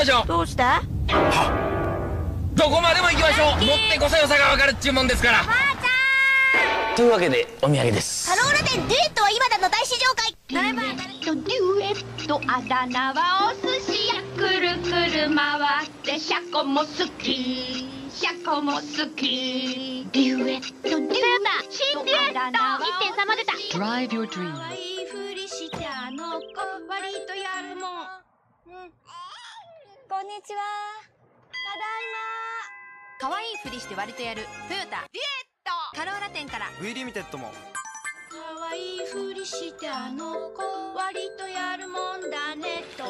彼女。 どうして？ どこまでも行きましょう。乗ってこそ良さがわかるっちゅうもんですから。というわけでお土産です。 カローラ店デュエットは今だの大試乗会。 デュエットあだ名はお寿司屋くるくる回ってシャコも好きシャコも好きデュエットデュエット新デュエット 1.3 も出た Drive your dreams 可愛いふりしてあの子割とやるもんこんにちは。ただいま。 可愛いふりして割とやるトヨタデュエットカローラ店から。 V リミテッドも。 可愛いふりしてあの子割とやるもんだねと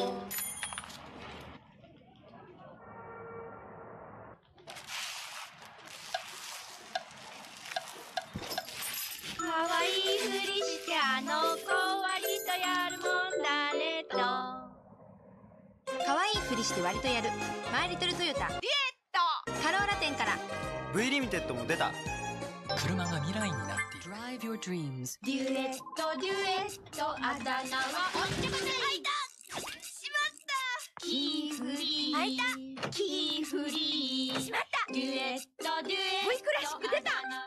可愛いふりしてあの子割とやるもんだねと可愛いふりして割とやるマイリトルトヨタデュエットカローラ店から。 V リミテッドも出た。 車が未来になっている Drive your dreams デュエットデュエットあだ名はおっちょこちょいしまったキーフリー開いたキーフリーしまった。 デュエットデュエット V クラシック出た。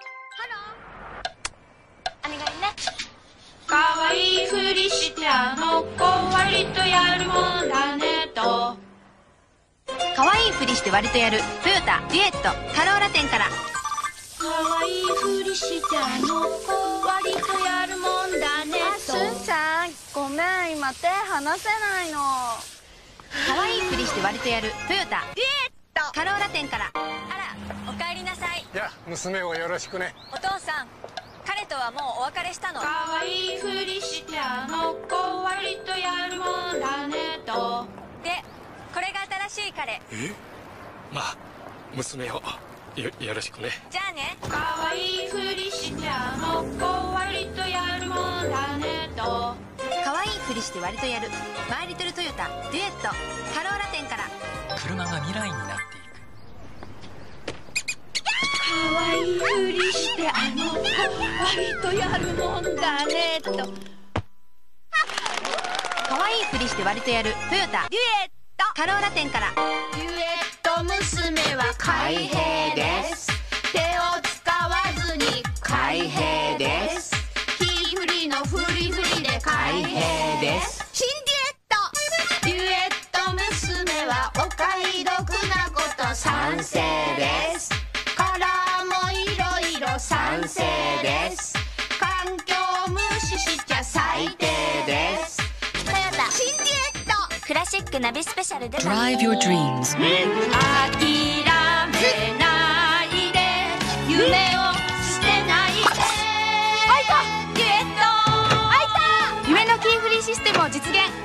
お願いね。 可愛いふりしてあの子割とやるもんだねと可愛いふりして割とやるトヨタデュエットカローラ店から。 可愛いふりしてあの子割とやるもんだねとしゅんちゃん、ごめん、今手離せないの。 可愛いふりして割とやるトヨタデュエット。 カローラ店から。 あら、お帰りなさい。 いや、娘をよろしくね。 お父さん、彼とはもうお別れしたの。 可愛いふりしてあの子割とやるもんだねとで、これが新しい彼。 まあ、娘をよろしくね。 じゃあね。 可愛いふりしてあの子割とやるもんだねと可愛いふりして割とやるマイリトルトヨタデュエットカローラ店から。 車が未来になっていく可愛いふりしてあの子割とやるもんだねと可愛いふりして割とやるトヨタデュエット。 カローラ店から。 デュエット娘は開閉です手を使わずに開閉ですキーフリーのフリフリで開閉です新デュエット。 デュエット娘はお買い得なこと賛成ですカラーもいろいろ賛成です環境無視しちゃ最低ですトヨタ新デュエット。 クラシックナビスペシャルで。 Drive your dreams 諦めないで夢を捨てないで開いた。 デュエット開いた。 夢のキーフリーシステムを実現。